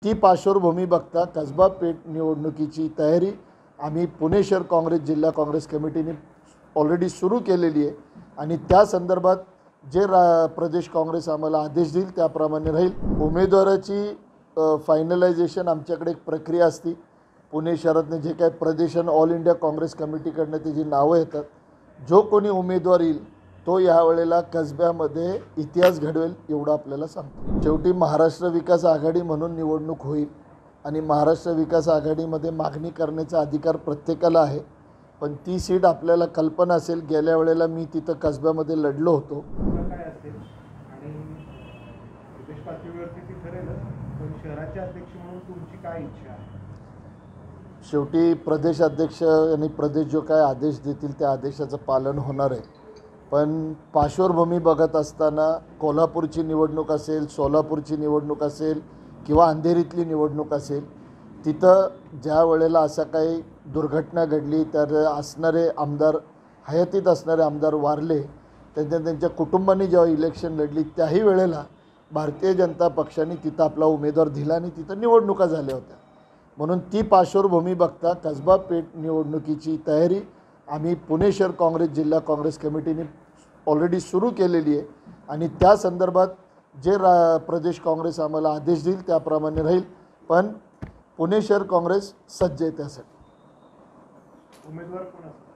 ती पार्श्वभूमी बघता कसबा पेठ निवडणुकीची तयारी आम्ही पुणे शहर काँग्रेस जिल्हा काँग्रेस कमिटीने ऑलरेडी सुरू केलेली आहे आणि त्या संदर्भात जे प्रदेश काँग्रेस आम्हाला आदेश देईल त्याप्रमाणे राहील। उमेदवाराची फायनलायझेशन आमच्याकडे एक प्रक्रिया असते। पुणे शहरातले जे काही प्रदेश आणि ऑल इंडिया काँग्रेस कमिटीकडनं त्याची नावं येतात, जो कोणी उमेदवार येईल तो यावेळेला कसब्यामध्ये इतिहास घडवेल एवढं आपल्याला सांगतो। शेवटी महाराष्ट्र विकास आघाडी म्हणून निवडणूक होईल आणि महाराष्ट्र विकास आघाडीमध्ये मागणी करण्याचा अधिकार प्रत्येकाला आहे, पण ती सीट आपल्याला कल्पना असेल गेल्या वेळेला मी तिथं कसब्यामध्ये लढलो होतो। काय असेल आणि प्रदेश पातळीवरती ती ठरेलच, पण शहराचे अध्यक्ष म्हणून तुमची काय इच्छा आहे? शेवटी प्रदेश अध्यक्ष आणि प्रदेश जो काय आदेश देतील त्या आदेशाचं पालन होणार आहे, पण पार्श्वभूमी बघत असताना कोल्हापूरची निवडणूक असेल, सोलापूरची निवडणूक असेल किंवा अंधेरीतली निवडणूक असेल, तिथं ज्या वेळेला असा काही दुर्घटना घडली तर असणारे आमदार हयातीत असणारे आमदार वारले, त्यांच्या कुटुंबांनी जेव्हा इलेक्शन लढली त्याही वेळेला भारतीय जनता पक्षाने तिथं आपला उमेदवार दिला आणि तिथं निवडणुका झाल्या होत्या। म्हणून ती पार्श्वभूमी बघता कसबा पेठ निवडणुकीची तयारी आम्ही पुणे शहर काँग्रेस जिल्हा काँग्रेस कमिटीने ऑलरेडी सुरू केलेली आहे आणि त्या संदर्भात जे प्रदेश काँग्रेस आम्हाला आदेश देईल त्याप्रमाणे राहील, पण पुणे शहर काँग्रेस सज्ज आहे त्यासाठी। उमेदवार कोण असतात?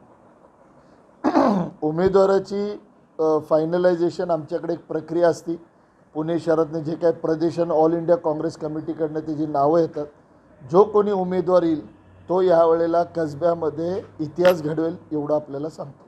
उमेदवाराची फायनलायझेशन आमच्याकडे एक प्रक्रिया असते। पुणे शहरातले जे काही प्रदेश आणि ऑल इंडिया काँग्रेस कमिटीकडनं त्याची नावं येतात, जो कोणी उमेदवार येईल तो यावेळेला कसब्यामध्ये इतिहास घडवेल एवढं आपल्याला सांगतो।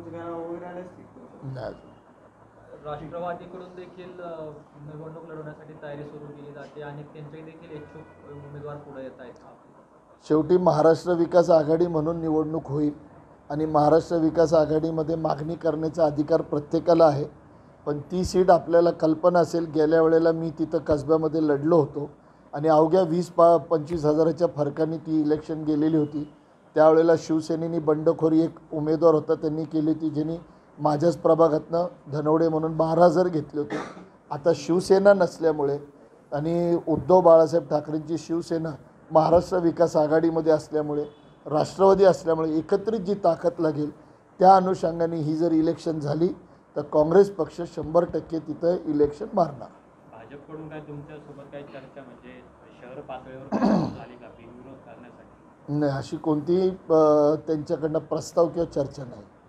राष्ट्रवादीकडून देखील निवडणूक लढवण्यासाठी तयारी सुरू केली जाते आणि त्यांचे देखील इच्छुक उमेदवार पुढे येत आहेत। शेवटी महाराष्ट्र विकास आघाडी म्हणून निवडणूक होईल आणि महाराष्ट्र विकास आघाडीमध्ये मागणी करण्याचा अधिकार प्रत्येकाला आहे, पण ती सीट आपल्याला कल्पना असेल गेल्या वेळेला मी तिथं कसब्यामध्ये लढलो होतो आणि अवघ्या 20-25 हजाराच्या फरकाने ती इलेक्शन गेलेली होती। त्यावेळेला शिवसेनेने बंडखोरी एक उमेदवार होता त्यांनी केली होती, ज्यांनी माझ्याच प्रभागातनं धनवडे म्हणून 12,000 घेतले होते। आता शिवसेना नसल्यामुळे आणि उद्धव बाळासाहेब ठाकरेंची शिवसेना महाराष्ट्र विकास आघाडीमध्ये असल्यामुळे, राष्ट्रवादी असल्यामुळे एकत्रित जी ताकद लागेल त्या अनुषंगाने ही जर इलेक्शन झाली तर काँग्रेस पक्ष 100% तिथं इलेक्शन मारणार। भाजपकडून काय तुमच्यासोबत काही चर्चा म्हणजे शहर पातळीवर झाली का बिनविरोध करण्यासाठी? नाही, अशी कोणतीही त्यांच्याकडनं प्रस्ताव किंवा चर्चा नाही।